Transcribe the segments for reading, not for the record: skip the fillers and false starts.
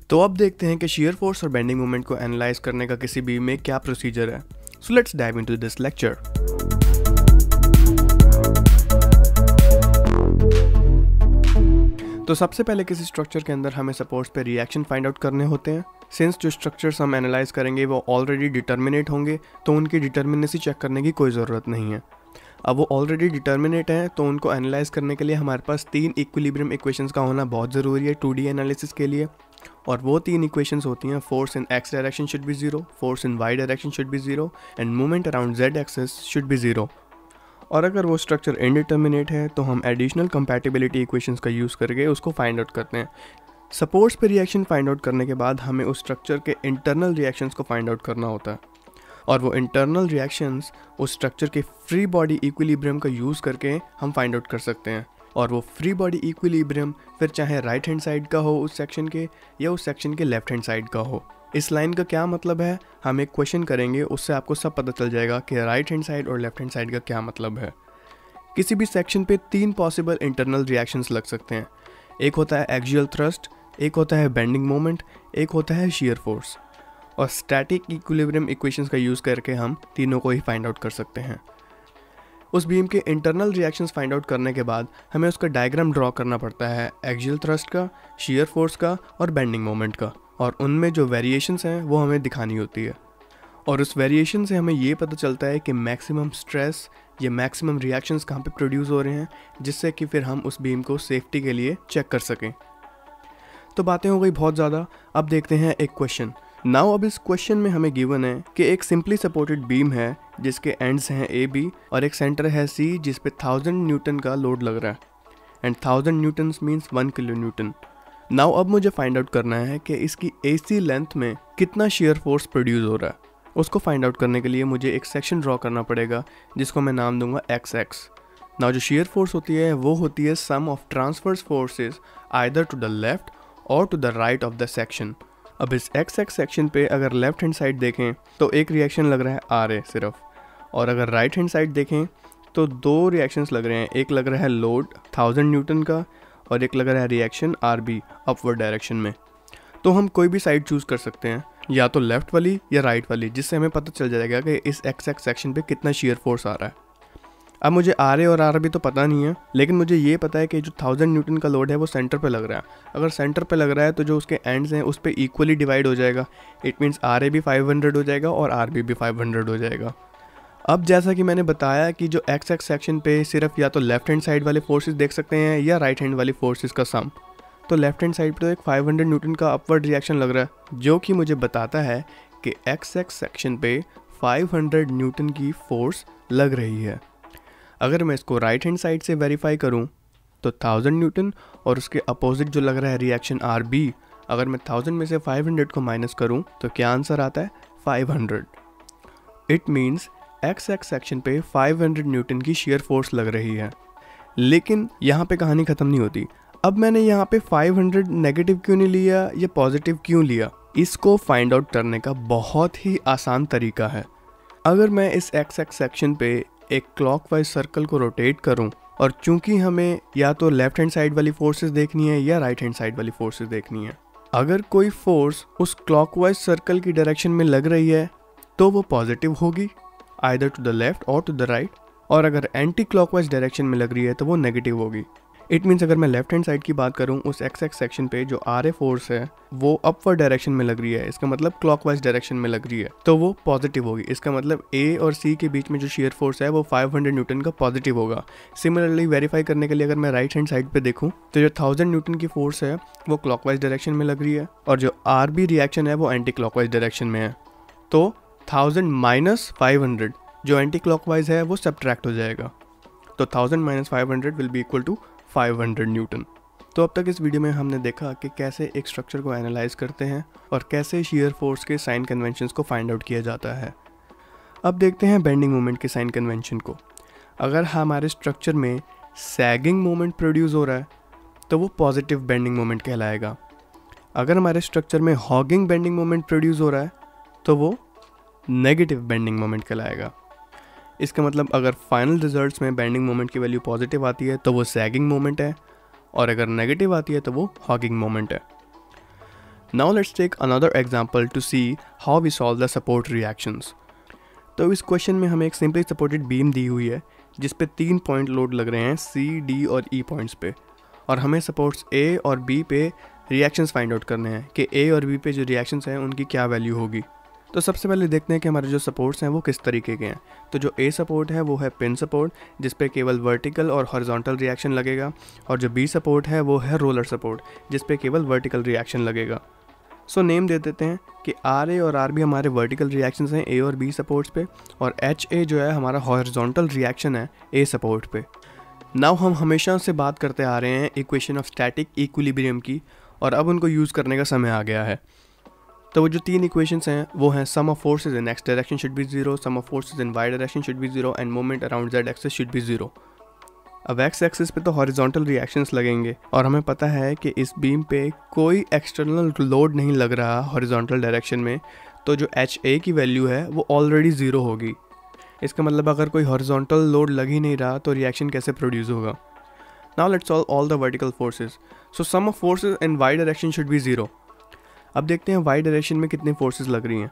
तो अब देखते हैं कि शीयर फोर्स और बेंडिंग मोमेंट को एनालाइज करने का किसी बीम में क्या प्रोसीजर है। So let's dive into this lecture. तो सबसे पहले किसी स्ट्रक्चर के अंदर हमें सपोर्ट्स पे रिएक्शन फाइंड आउट करने होते हैं। सिंस जो स्ट्रक्चर्स हम एनालाइज करेंगे वो ऑलरेडी डिटर्मिनेट होंगे, तो उनकी डिटर्मिनेसी चेक करने की कोई ज़रूरत नहीं है। अब वो ऑलरेडी डिटर्मिनेट हैं तो उनको एनालाइज करने के लिए हमारे पास 3 इक्विलिब्रियम इक्वेशंस का होना बहुत ज़रूरी है 2D एनालिसिस के लिए। और वो 3 इक्वेशंस होती हैं, force in x direction should be 0, force in y direction should be 0 and movement around z axis should be 0। और अगर वो स्ट्रक्चर इनडिटर्मिनेट है तो हम एडिशनल कंपैटिबिलिटी इक्वेशंस का यूज़ करके उसको फाइंड आउट करते हैं। सपोर्ट्स पे रिएक्शन फाइंड आउट करने के बाद हमें उस स्ट्रक्चर के इंटरनल रिएक्शंस को फाइंड आउट करना होता है, और वो इंटरनल रिएक्शंस उस स्ट्रक्चर के फ्री बॉडी इक्विलिब्रियम का यूज़ करके हम फाइंड आउट कर सकते हैं। और वो फ्री बॉडी इक्विलिब्रियम फिर चाहे राइट हैंड साइड का हो उस सेक्शन के, या उस सेक्शन के लेफ्ट हैंड साइड का हो। इस लाइन का क्या मतलब है, हम एक क्वेश्चन करेंगे उससे आपको सब पता चल जाएगा कि राइट हैंड साइड और लेफ्ट हैंड साइड का क्या मतलब है। किसी भी सेक्शन पे 3 पॉसिबल इंटरनल रिएक्शंस लग सकते हैं। एक होता है एक्सियल थ्रस्ट, एक होता है बेंडिंग मोमेंट, एक होता है शीयर फोर्स। और स्टैटिक इक्विलिब्रियम इक्वेशंस का यूज़ करके हम तीनों को ही फाइंड आउट कर सकते हैं। उस बीम के इंटरनल रिएक्शंस फाइंड आउट करने के बाद हमें उसका डायग्राम ड्रॉ करना पड़ता है एक्सियल थ्रस्ट का, शीयर फोर्स का और बेंडिंग मोमेंट का, और उनमें जो वेरिएशंस हैं वो हमें दिखानी होती है। और उस वेरिएशन से हमें ये पता चलता है कि मैक्सिमम स्ट्रेस या मैक्सिमम रिएक्शंस कहाँ पे प्रोड्यूस हो रहे हैं, जिससे कि फिर हम उस बीम को सेफ्टी के लिए चेक कर सकें। तो बातें हो गई बहुत ज़्यादा, अब देखते हैं एक क्वेश्चन। नाउ अब इस क्वेश्चन में हमें गिवन है कि एक सिंपली सपोर्टेड बीम है जिसके एंड्स हैं ए बी और एक सेंटर है सी जिस पे 1000 न्यूटन का लोड लग रहा है, and 1000 newton means 1 kilo newton. Now अब मुझे फाइंड आउट करना है कि इसकी AC लेंथ में कितना शेयर फोर्स प्रोड्यूस हो रहा है। उसको फाइंड आउट करने के लिए मुझे एक सेक्शन ड्रॉ करना पड़ेगा जिसको मैं नाम दूंगा XX। नाउ जो शेयर फोर्स होती है वो होती है sum of transverse forces either to the left और to the right of the section. अब इस XX सेक्शन पे अगर लेफ्ट हैंड साइड देखें तो एक रिएक्शन लग रहा है RA सिर्फ, और अगर राइट हैंड साइड देखें तो 2 रिएक्शंस लग रहे हैं। एक लग रहा है लोड 1000 न्यूटन का और एक लग रहा है रिएक्शन RB अपवर्ड डायरेक्शन में। तो हम कोई भी साइड चूज़ कर सकते हैं, या तो लेफ्ट वाली या राइट वाली, जिससे हमें पता चल जाएगा कि इस XX सेक्शन पे कितना शीयर फोर्स आ रहा है। अब मुझे RA और RB तो पता नहीं है, लेकिन मुझे ये पता है कि जो 1000 न्यूटन का लोड है वो सेंटर पे लग रहा है। अगर सेंटर पे लग रहा है तो जो उसके एंड्स हैं उस पर इक्वली डिवाइड हो जाएगा। इट मीन्स RA भी 500 हो जाएगा और RB भी 500 हो जाएगा। अब जैसा कि मैंने बताया कि जो XX सेक्शन पे सिर्फ या तो लेफ्ट हैंड साइड वाले फोर्सेस देख सकते हैं या राइट हैंड वाले फोर्सेस का सम, तो लेफ्ट हैंड साइड पे तो एक 500 न्यूटन का अपवर्ड रिएक्शन लग रहा है, जो कि मुझे बताता है कि XX सेक्शन पे 500 न्यूटन की फोर्स लग रही है। अगर मैं इसको राइट हैंड साइड से वेरीफाई करूं तो 1000 न्यूटन और उसके अपोजिट जो लग रहा है रिएक्शन RB, अगर मैं 1000 में से 500 को माइनस करूं तो क्या आंसर आता है 500। इट मीन्स XX सेक्शन पे 500 न्यूटन की शेयर फोर्स लग रही है। लेकिन यहाँ पे कहानी ख़त्म नहीं होती। अब मैंने यहाँ पे 500 नेगेटिव क्यों नहीं लिया या पॉजिटिव क्यों लिया, इसको फाइंड आउट करने का बहुत ही आसान तरीका है। अगर मैं इस XX सेक्शन पे एक क्लॉकवाइज सर्कल को रोटेट करूं, और चूंकि हमें या तो लेफ्ट हैंड साइड वाली फोर्सेस देखनी है या राइट हैंड साइड वाली फोर्सेस देखनी है, अगर कोई फोर्स उस क्लॉकवाइज सर्कल की डायरेक्शन में लग रही है तो वो पॉजिटिव होगी आइदर टू द लेफ्ट और टू द राइट, और अगर एंटी क्लॉकवाइज डायरेक्शन में लग रही है तो वो नेगेटिव होगी। इट मीन्स अगर मैं लेफ्ट हैंड साइड की बात करूं उस XX सेक्शन पे जो RA फोर्स है वो अपवर्ड डायरेक्शन में लग रही है, इसका मतलब क्लॉकवाइज डायरेक्शन में लग रही है, तो वो पॉजिटिव होगी। इसका मतलब A और C के बीच में जो शेयर फोर्स है वो 500 न्यूटन का पॉजिटिव होगा। सिमिलरली वेरीफाई करने के लिए अगर मैं राइट हैंड साइड पे देखूं तो जो 1000 न्यूटन की फोर्स है वो क्लॉकवाइज डायरेक्शन में लग रही है, और जो RB रिएक्शन है वो एंटी क्लॉकवाइज डायरेक्शन में है। तो 1000 माइनस 500 जो एंटी क्लॉकवाइज है वो सब्ट्रैक्ट हो जाएगा, तो 1000 minus 500 will be equal to 500 newton. तो अब तक इस वीडियो में हमने देखा कि कैसे एक स्ट्रक्चर को एनालाइज करते हैं और कैसे शीयर फोर्स के साइन कन्वेंशंस को फाइंड आउट किया जाता है। अब देखते हैं बेंडिंग मोमेंट के साइन कन्वेंशन को। अगर हमारे स्ट्रक्चर में सैगिंग मोमेंट प्रोड्यूस हो रहा है तो वो पॉजिटिव बेंडिंग मोमेंट कहलाएगा। अगर हमारे स्ट्रक्चर में हॉगिंग बेंडिंग मोमेंट प्रोड्यूस हो रहा है तो वो नेगेटिव बेंडिंग मोमेंट कहलाएगा। इसका मतलब अगर फाइनल रिजल्ट्स में बेंडिंग मोमेंट की वैल्यू पॉजिटिव आती है तो वो सैगिंग मोमेंट है, और अगर नेगेटिव आती है तो वो हॉगिंग मोमेंट है। Now let's take another example to see how we solve the support reactions. तो इस क्वेश्चन में हमें एक सिंपली सपोर्टेड बीम दी हुई है जिस पे 3 पॉइंट लोड लग रहे हैं सी, डी और ई पॉइंट्स पे, और हमें सपोर्ट्स ए और बी पे रिएक्शंस फाइंड आउट करने हैं कि ए और बी पे जो रिएक्शंस हैं उनकी क्या वैल्यू होगी। तो सबसे पहले देखते हैं कि हमारे जो सपोर्ट्स हैं वो किस तरीके के हैं। तो जो ए सपोर्ट है वो है पिन सपोर्ट जिस पे केवल वर्टिकल और हॉरिजॉन्टल रिएक्शन लगेगा, और जो बी सपोर्ट है वो है रोलर सपोर्ट जिस पे केवल वर्टिकल रिएक्शन लगेगा। सो नेम दे देते हैं कि आर ए और आर बी हमारे वर्टिकल रिएक्शंस हैं ए और बी सपोर्ट्स पे, और एच ए जो है हमारा हॉरिजॉन्टल रिएक्शन है ए सपोर्ट पे। नाउ हम हमेशा से बात करते आ रहे हैं इक्वेशन ऑफ स्टैटिक इक्विलिब्रियम की, और अब उनको यूज़ करने का समय आ गया है। तो वो जो 3 इक्वेशंस हैं वो हैं sum of forces in x direction should be 0, sum of forces in y direction should be 0 and moment around z axis should be 0। अब एक्स एक्सिस पे तो हॉरिजॉन्टल रिएक्शंस लगेंगे, और हमें पता है कि इस बीम पे कोई एक्सटर्नल लोड नहीं लग रहा हॉरिजॉन्टल डायरेक्शन में, तो जो एच ए की वैल्यू है वो ऑलरेडी 0 होगी। इसका मतलब अगर कोई हॉरिजॉन्टल लोड लग ही नहीं रहा तो रिएक्शन कैसे प्रोड्यूस होगा। Now let's solve all the vertical forces. So sum of forces in y direction should be 0। अब देखते हैं वाई डायरेक्शन में कितने फोर्सेस लग रही हैं।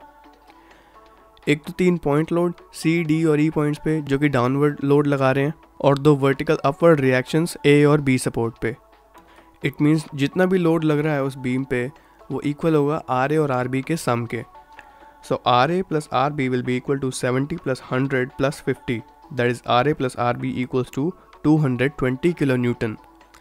एक तो 3 पॉइंट लोड सी, डी और ई पॉइंट्स पे जो कि डाउनवर्ड लोड लगा रहे हैं, और 2 वर्टिकल अपवर्ड रिएक्शंस ए और बी सपोर्ट पे। इट मीन्स जितना भी लोड लग रहा है उस बीम पे वो इक्वल होगा आर ए और आर बी के सम के। So R A plus R B will be equal to 70 plus 100 plus 50, that is R A plus R B equals to 220 kilo newton.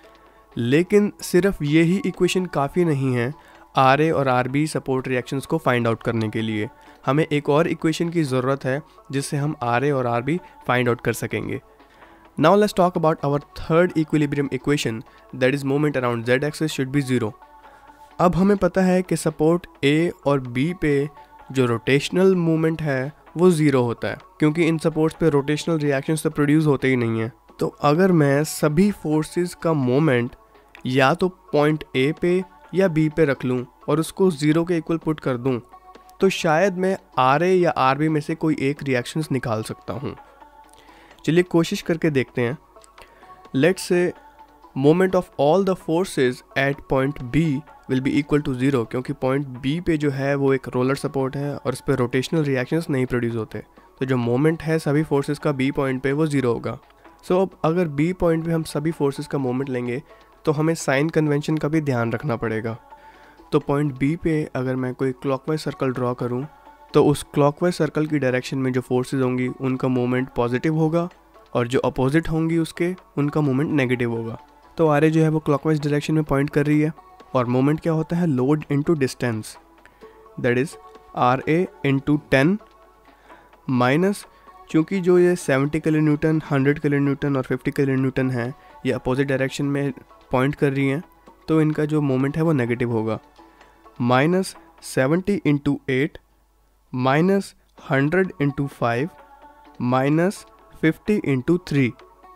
लेकिन सिर्फ ये ही इक्वेशन काफ़ी नहीं है आर ए और आर बी सपोर्ट रिएक्शंस को find out करने के लिए। हमें एक और इक्वेशन की ज़रूरत है जिससे हम आर ए और आर बी फाइंड आउट कर सकेंगे। Now let's talk about our third equilibrium equation, that is moment around z axis should be 0। अब हमें पता है कि सपोर्ट ए और बी पे जो रोटेशनल मूवमेंट है वो 0 होता है, क्योंकि इन सपोर्ट्स पे रोटेशनल रिएक्शंस तो प्रोड्यूस होते ही नहीं हैं। तो अगर मैं सभी फोर्सेस का मोमेंट या तो पॉइंट ए पे या बी पे रख लूँ और उसको 0 के इक्वल पुट कर दूँ, तो शायद मैं आर ए या आर बी में से कोई एक रिएक्शंस निकाल सकता हूँ। चलिए कोशिश करके देखते हैं। Let's say moment of all the forces at point B will be equal to 0, क्योंकि पॉइंट बी पे जो है वो एक रोलर सपोर्ट है और इस पर रोटेशनल रिएक्शंस नहीं प्रोड्यूस होते, तो जो मोमेंट है सभी फोर्सेस का बी पॉइंट पे वो 0 होगा। सो अब अगर बी पॉइंट पे हम सभी फोर्सेस का मोमेंट लेंगे तो हमें साइन कन्वेंशन का भी ध्यान रखना पड़ेगा। तो पॉइंट बी पे अगर मैं कोई क्लॉकवाइज सर्कल ड्रॉ करूं तो उस क्लॉकवाइज सर्कल की डायरेक्शन में जो फोर्सेस होंगी उनका मोमेंट पॉजिटिव होगा, और जो अपोजिट होंगी उसके उनका मोमेंट नेगेटिव होगा। तो आर ए जो है वो क्लॉकवाइज डायरेक्शन में पॉइंट कर रही है, और मोमेंट क्या होता है load into distance, that is R A into 10 minus, चूँकि जो ये 70 किलो न्यूटन, 100 किलो न्यूटन और 50 किलो न्यूटन है ये अपोजिट डायरेक्शन में पॉइंट कर रही हैं, तो इनका जो मोमेंट है वो नेगेटिव होगा। Minus 70 into 8 minus 100 into 5 minus 50 into 3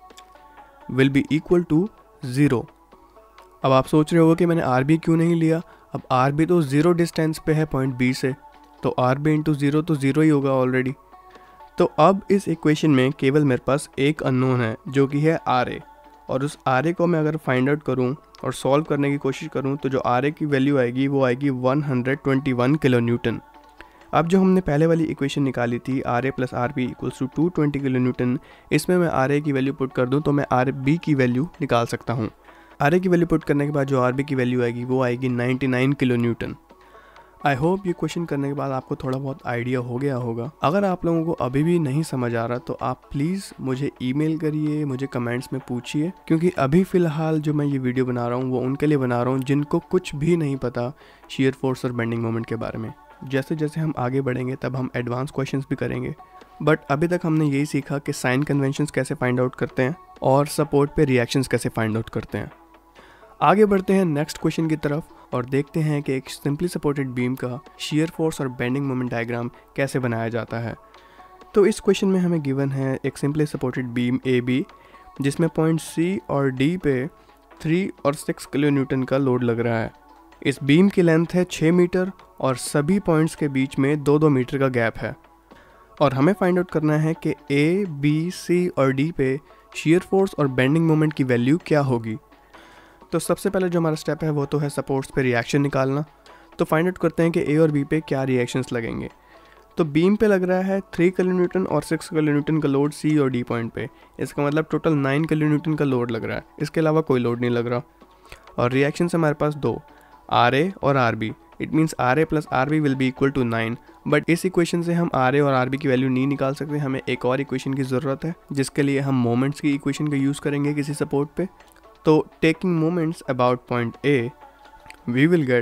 will be equal to 0। अब आप सोच रहे हो कि मैंने आर बी क्यों नहीं लिया। अब आर बी तो 0 डिस्टेंस पे है पॉइंट बी से, तो आर बी इंटू 0 तो 0 ही होगा ऑलरेडी। तो अब इस इक्वेशन में केवल मेरे पास एक अननोन है जो कि है आर ए, और उस आर ए को मैं अगर फाइंड आउट करूं और सॉल्व करने की कोशिश करूं तो जो आर ए की वैल्यू आएगी वो आएगी 121 किलो न्यूटन। अब जो हमने पहले वाली इक्वेशन निकाली थी R A plus R B equals to 220 kilo newton, इसमें मैं आर ए की वैल्यू पुट कर दूं तो मैं आर बी की वैल्यू निकाल सकता हूं। आर ए की वैल्यू पुट करने के बाद जो आर बी की वैल्यू आएगी वो आएगी 99 किलो न्यूटन। आई होप ये क्वेश्चन करने के बाद आपको थोड़ा बहुत आइडिया हो गया होगा। अगर आप लोगों को अभी भी नहीं समझ आ रहा तो आप प्लीज़ मुझे ईमेल करिए, मुझे कमेंट्स में पूछिए, क्योंकि अभी फ़िलहाल जो मैं ये वीडियो बना रहा हूँ वो उनके लिए बना रहा हूँ जिनको कुछ भी नहीं पता शीयर फोर्स और बेंडिंग मोमेंट के बारे में। जैसे जैसे हम आगे बढ़ेंगे तब हम एडवांस क्वेश्चंस भी करेंगे, बट अभी तक हमने यही सीखा कि साइन कन्वेंशंस कैसे फाइंड आउट करते हैं और सपोर्ट पे रिएक्शंस कैसे फाइंड आउट करते हैं। आगे बढ़ते हैं नेक्स्ट क्वेश्चन की तरफ और देखते हैं कि एक सिंपली सपोर्टेड बीम का शियर फोर्स और बेंडिंग मोमेंट डायग्राम कैसे बनाया जाता है। तो इस क्वेश्चन में हमें गिवन है एक simply supported beam A B जिसमें पॉइंट सी और डी पे 3 और 6 किलो न्यूटन का लोड लग रहा है। इस बीम की लेंथ है 6 मीटर और सभी पॉइंट्स के बीच में 2-2 मीटर का गैप है, और हमें फाइंड आउट करना है कि ए बी सी और डी पे शियर फोर्स और बेंडिंग मोमेंट की वैल्यू क्या होगी। तो सबसे पहले जो हमारा स्टेप है वो तो है सपोर्ट्स पे रिएक्शन निकालना। तो फाइंड आउट करते हैं कि ए और बी पे क्या रिएक्शंस लगेंगे। तो बीम पे लग रहा है 3 किलोन्यूटन और 6 किलोन्यूटन का लोड सी और डी पॉइंट पे, इसका मतलब टोटल 9 किलोन्यूटन का लोड लग रहा है, इसके अलावा कोई लोड नहीं लग रहा। और रिएक्शंस हमारे पास दो, आर ए और R B. It means R A plus R B will be equal to 9। But इस इक्वेशन से हम आर ए और आर बी की वैल्यू नहीं निकाल सकते, हमें एक और इक्वेशन की ज़रूरत है, जिसके लिए हम मोमेंट्स की इक्वेशन का यूज़ करेंगे किसी सपोर्ट पे। तो taking moments about point A, we will get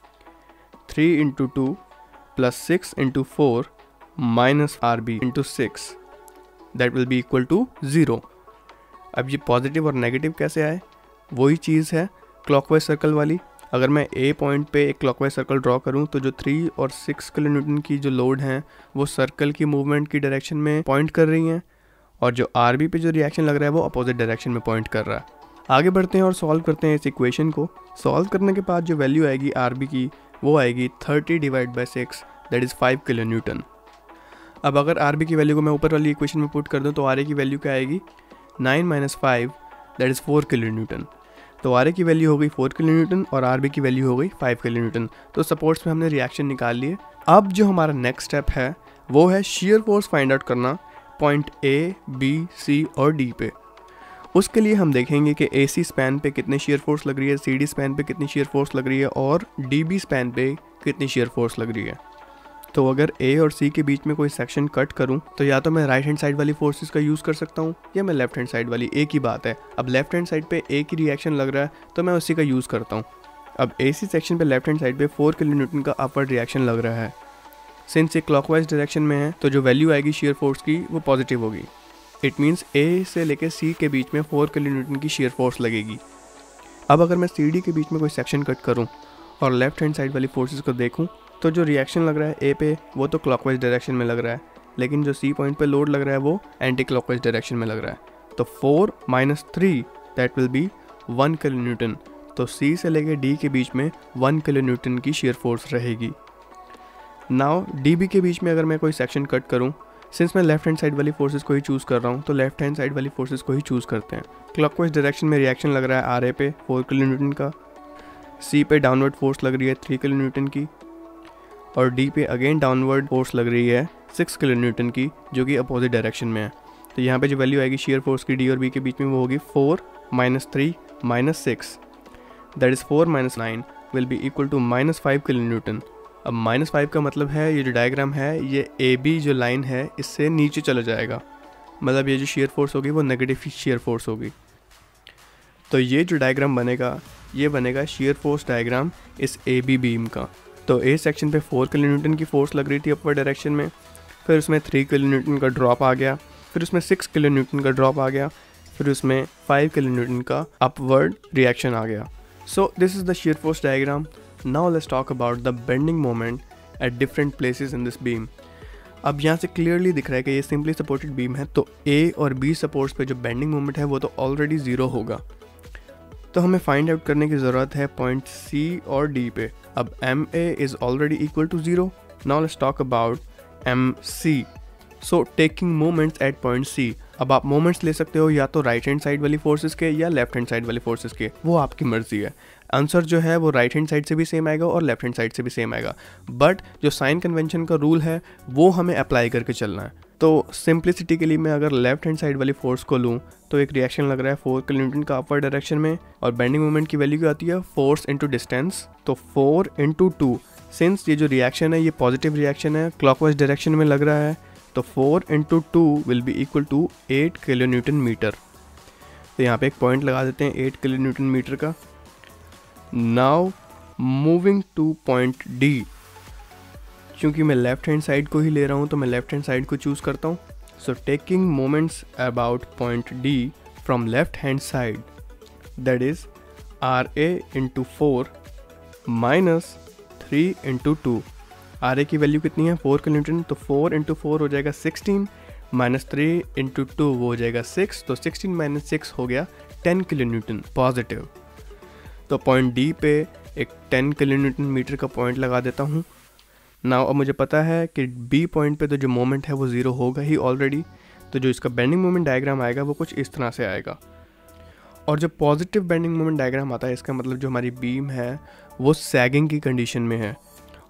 3 into 2 plus 6 into 4 minus R B into 6, that will be equal to 0। अब ये पॉजिटिव और नेगेटिव कैसे आए, वही चीज़ है क्लॉकवाइज सर्कल वाली। अगर मैं ए पॉइंट पे एक क्लॉकवाइज सर्कल ड्रॉ करूं तो जो 3 और 6 किलोन्यूटन की जो लोड हैं वो सर्कल की मूवमेंट की डायरेक्शन में पॉइंट कर रही हैं, और जो आर बी पे जो रिएक्शन लग रहा है वो अपोजिट डायरेक्शन में पॉइंट कर रहा है। आगे बढ़ते हैं और सॉल्व करते हैं इस इक्वेशन को। सॉल्व करने के बाद जो वैल्यू आएगी आर बी की वो आएगी 30 divide by 6, that is 5 kilonewton. अब अगर आर बी की वैल्यू को मैं ऊपर वाली इक्वेशन में पुट कर दूँ तो आर ए की वैल्यू क्या आएगी, 9 माइनस 5, दैट इज़ 4 किलोन्यूटन। तो आर ए की वैल्यू हो गई 4 किलोन्यूटन और आर बी की वैल्यू हो गई 5 किलोन्यूटन। तो सपोर्ट्स में हमने रिएक्शन निकाल लिए। अब जो हमारा नेक्स्ट स्टेप है वो है शेयर फोर्स फाइंड आउट करना पॉइंट ए, बी, सी और डी पे। उसके लिए हम देखेंगे कि ए सी स्पैन पे कितनी शेयर फोर्स लग रही है, सी डी स्पैन पे कितनी शेयर फोर्स लग रही है और डी बी स्पैन पे कितनी शेयर फोर्स लग रही है। तो अगर ए और सी के बीच में कोई सेक्शन कट करूं तो या तो मैं राइट हैंड साइड वाली फोर्सेस का यूज़ कर सकता हूं या मैं लेफ्ट हैंड साइड वाली, एक ही बात है। अब लेफ्ट हैंड साइड पे ए की रिएक्शन लग रहा है तो मैं उसी का यूज़ करता हूं। अब ए सी सेक्शन पे लेफ्ट हैंड साइड पे 4 किलोन्यूटन का अपवर्ड रिएक्शन लग रहा है। सिंस ये क्लॉकवाइज डायरेक्शन में है तो जो वैल्यू आएगी शेयर फोर्स की वो पॉजिटिव होगी। इट मीन्स ए से लेकर सी के बीच में 4 किलोन्यूटन की शेयर फोर्स लगेगी। अब अगर मैं सी डी के बीच में कोई सेक्शन कट करूँ और लेफ्ट हैंड साइड वाली फोर्सेस को देखूँ तो जो रिएक्शन लग रहा है ए पे वो तो क्लॉकवाइज डायरेक्शन में लग रहा है, लेकिन जो सी पॉइंट पे लोड लग रहा है वो एंटी क्लॉकवाइज डायरेक्शन में लग रहा है। तो 4 minus 3 that will be 1 kilonewton. तो सी से लेकर डी के बीच में 1 किलोन्यूटन की शेयर फोर्स रहेगी। नाउ डी बी के बीच में अगर मैं कोई सेक्शन कट करूँ, सिंस मैं लेफ्ट हैंड साइड वाली फोर्सेस को ही चूज़ कर रहा हूँ तो लेफ्ट हैंड साइड वाली फोर्सेस को ही चूज़ करते हैं। क्लॉकवाइज डायरेक्शन में रिएक्शन लग रहा है आर ए पे 4 किलोन्यूटन का, सी पे डाउनवर्ड फोर्स लग रही है 3 किलोन्यूटन की और डी पे अगेन डाउनवर्ड फोर्स लग रही है 6 किलोन्यूटन की, जो कि अपोजिट डायरेक्शन में है। तो यहाँ पे जो वैल्यू आएगी शेयर फोर्स की डी और बी के बीच में वो होगी 4 minus 3 minus 6, that is 4 minus 9 will be equal to minus 5 kilonewton. अब माइनस 5 का मतलब है ये जो डायग्राम है ये ए बी जो लाइन है इससे नीचे चला जाएगा, मतलब ये जो शेयर फोर्स होगी वो नेगेटिव शेयर फोर्स होगी। तो ये जो डायग्राम बनेगा ये बनेगा शेयर फोर्स डायग्राम इस ए बी बीम का। तो ए सेक्शन पे 4 किलोन्यूटन की फोर्स लग रही थी अपवर्ड डायरेक्शन में, फिर उसमें 3 किलोन्यूटन का ड्रॉप आ गया, फिर उसमें 6 किलोन्यूटन का ड्रॉप आ गया, फिर उसमें 5 किलोन्यूटन का अपवर्ड रिएक्शन आ गया। So this is the shear force diagram. Now let's talk about the bending moment at different places in this beam. अब यहाँ से क्लियरली दिख रहा है कि ये सिंपली सपोर्टेड बीम है, तो ए और बी सपोर्ट्स पे जो बेंडिंग मोमेंट है वो तो ऑलरेडी 0 होगा। तो हमें फाइंड आउट करने की ज़रूरत है पॉइंट सी और डी पे। अब M A is already equal to 0। Now let's talk about M C. So taking moments at point C. अब आप मोमेंट्स ले सकते हो या तो राइट हैंड साइड वाली फोर्सेस के या लेफ्ट हैंड साइड वाली फोर्सेस के, वो आपकी मर्जी है। आंसर जो है वो राइट हैंड साइड से भी सेम आएगा और लेफ्ट हैंड साइड से भी सेम आएगा, बट जो साइन कन्वेंशन का रूल है वो हमें अप्लाई करके चलना है। तो सिंप्लिसिटी के लिए मैं अगर लेफ्ट हैंड साइड वाली फोर्स को लूँ तो एक रिएक्शन लग रहा है 4 किलोन्यूटन का अपवर्ड डायरेक्शन में, और बेंडिंग मोमेंट की वैल्यू क्या आती है फोर्स इंटू डिस्टेंस। तो 4 इंटू 2, सिंस ये जो रिएक्शन है ये पॉजिटिव रिएक्शन है, क्लॉकवाइज डायरेक्शन में लग रहा है, तो 4 into 2 will be equal to 8 kilonewton metre. तो यहाँ पे एक पॉइंट लगा देते हैं 8 किलोन्यूटन मीटर का। Now moving to point D, क्योंकि मैं लेफ्ट हैंड साइड को ही ले रहा हूँ तो मैं लेफ्ट हैंड साइड को चूज़ करता हूँ। So taking moments about point D from left hand side, that is R A into 4 minus 3 into 2। R A की वैल्यू कितनी है 4 किलोन्यूटन, तो 4 इंटू 4 हो जाएगा 16 माइनस 3 इंटू 2 वो हो जाएगा 6, तो 16 माइनस 6 हो गया 10 किलोन्यूटन पॉजिटिव। तो पॉइंट डी पे एक 10 किलोन्यूटन मीटर का पॉइंट लगा देता हूँ। नाउ अब मुझे पता है कि बी पॉइंट पे तो जो मोमेंट है वो 0 होगा ही ऑलरेडी, तो जो इसका बेंडिंग मोमेंट डायग्राम आएगा वो कुछ इस तरह से आएगा। और जब पॉजिटिव बेंडिंग मोमेंट डायग्राम आता है इसका मतलब जो हमारी बीम है वो सैगिंग की कंडीशन में है,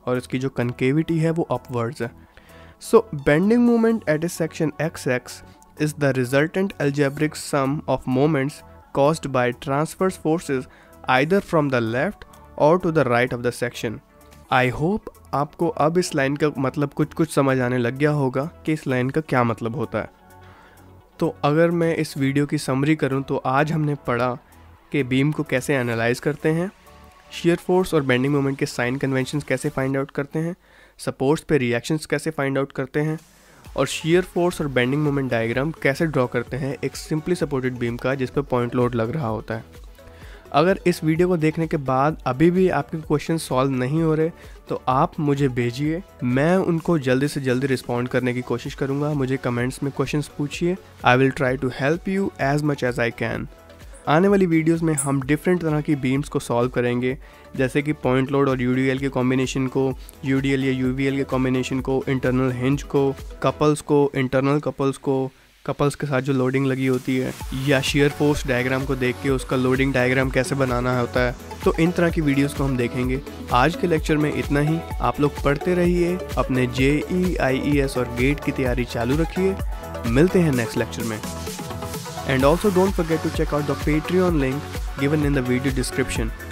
और इसकी जो कनकेविटी है वो अपवर्ड्स है। So bending moment at a section XX is the resultant algebraic sum of moments caused by transverse forces either from the left or to the right of the section. I hope आपको अब इस line का मतलब कुछ समझ आने लग गया होगा कि इस लाइन का क्या मतलब होता है। तो अगर मैं इस वीडियो की समरी करूं तो आज हमने पढ़ा कि बीम को कैसे एनालाइज करते हैं, शेयर फोर्स और बेंडिंग मोमेंट के साइन कन्वेंशंस कैसे फाइंड आउट करते हैं, सपोर्ट्स पे रिएक्शंस कैसे फाइंड आउट करते हैं, और शेयर फोर्स और बेंडिंग मोमेंट डायग्राम कैसे ड्रॉ करते हैं एक सिंपली सपोर्टेड बीम का जिस पर पॉइंट लोड लग रहा होता है। अगर इस वीडियो को देखने के बाद अभी भी आपके क्वेश्चन सॉल्व नहीं हो रहे तो आप मुझे भेजिए, मैं उनको जल्दी से जल्दी रिस्पॉन्ड करने की कोशिश करूँगा। मुझे कमेंट्स में क्वेश्चंस पूछिए, I will try to help you as much as I can. आने वाली वीडियोस में हम डिफरेंट तरह की बीम्स को सॉल्व करेंगे, जैसे कि पॉइंट लोड और यूडीएल के कॉम्बिनेशन को, यूडीएल या यूवीएल के कॉम्बिनेशन को, इंटरनल हिंज को, कपल्स को, इंटरनल कपल्स को, कपल्स के साथ जो लोडिंग लगी होती है, या शेयर फोर्स डायग्राम को देख के उसका लोडिंग डायग्राम कैसे बनाना होता है। तो इन तरह की वीडियोस को हम देखेंगे। आज के लेक्चर में इतना ही। आप लोग पढ़ते रहिए, अपने JEE, IES और गेट की तैयारी चालू रखिए। मिलते हैं नेक्स्ट लेक्चर में। And also don't forget to check out the Patreon link given in the video description.